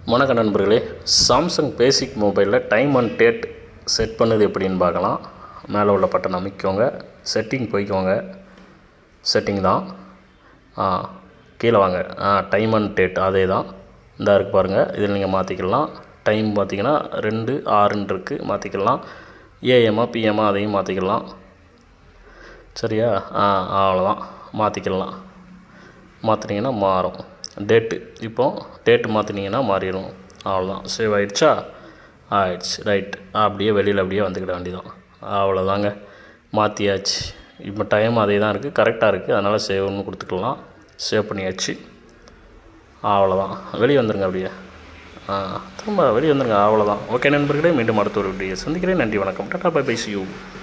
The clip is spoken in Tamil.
வணக்கம் நண்பர்களே, சாம்சங் பேசிக் மொபைலில் டைம் அண்ட் டேட் செட் பண்ணது எப்படின்னு பார்க்கலாம். மேலே உள்ள பட்டன் அமைக்கோங்க, செட்டிங் போய்க்கோங்க. செட்டிங் தான், கீழே வாங்க. டைம் அண்ட் டேட் அதே தான், இந்த இருக்குது பாருங்கள். இதில் நீங்கள் மாற்றிக்கலாம். டைம் பார்த்திங்கன்னா 2:06 இருக்குது, மாற்றிக்கலாம். ஏஎம்மா பிஎம்மா அதையும் மாற்றிக்கலாம். சரியா? அவ்வளோதான், மாற்றிக்கலாம். மாற்றினீங்கன்னா மாறும். டேட்டு இப்போது டேட்டு மாற்றினீங்கன்னா மாறிடும். அவ்வளோதான். சேவ் ஆகிடுச்சா? ஆயிடுச்சு. ரைட். அப்படியே வெளியில் அப்படியே வந்துக்கிட வேண்டியதான். அவ்வளோதாங்க, மாற்றியாச்சு. இப்போ டைம் அதே தான் இருக்குது, கரெக்டாக இருக்குது. அதனால் சேவ்னு கொடுத்துக்கலாம். சேவ் பண்ணியாச்சு. அவ்வளோதான். வெளியே வந்துடுங்க. அப்படியே திரும்ப வெளியே வந்துடுங்க. அவ்வளோதான். ஓகே நண்பர்களே, மீண்டும் அடுத்த ஒரு வீடியோ சந்திக்கிறேன். நன்றி, வணக்கம். Tata, bye bye, see you.